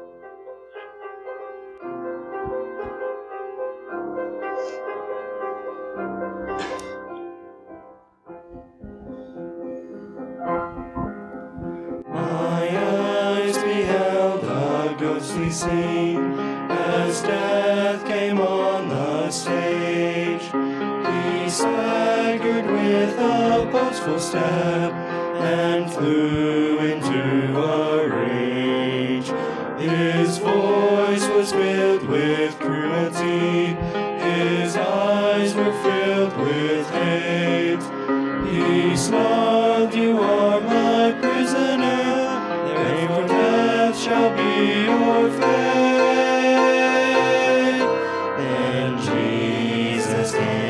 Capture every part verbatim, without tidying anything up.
ghostly scene as death came on the stage. He staggered with a boastful step and flew into a rage. His voice was filled with cruelty, his eyes were filled with hate. He snarled, "You are my prisoner, therefore death shall be your fate." Then Jesus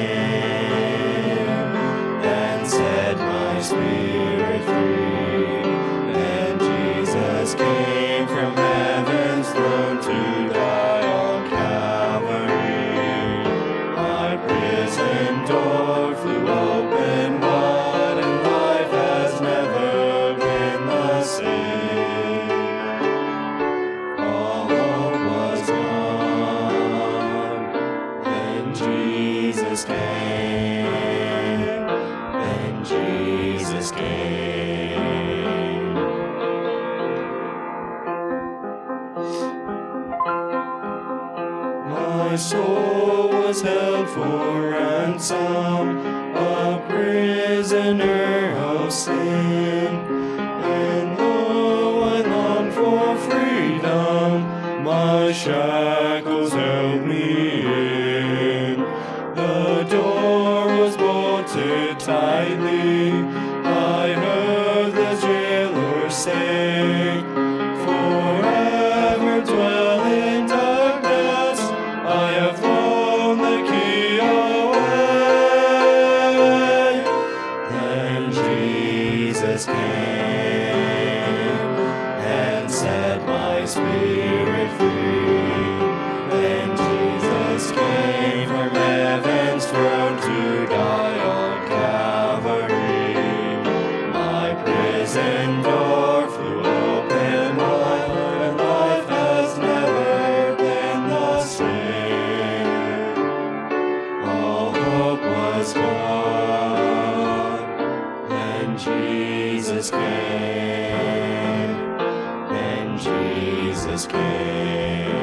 came and set my spirit free. Then Jesus came from heaven's throne to die on Calvary. My prison door flew open wide, and life has never been the same. All hope was gone. Then Jesus came. Then Jesus came. My soul was held for ransom, a prisoner of sin. And though I longed for freedom, my shackles held me in. The door was bolted tightly. I heard the jailer say, "Forever dwell in darkness. I have thrown the key away." Then Jesus came and set my spirit free. Then Jesus came from heaven's throne to die on Calvary. My prison door flew open wide, and life has never been the same. All hope was gone. Then Jesus came. Then Jesus came.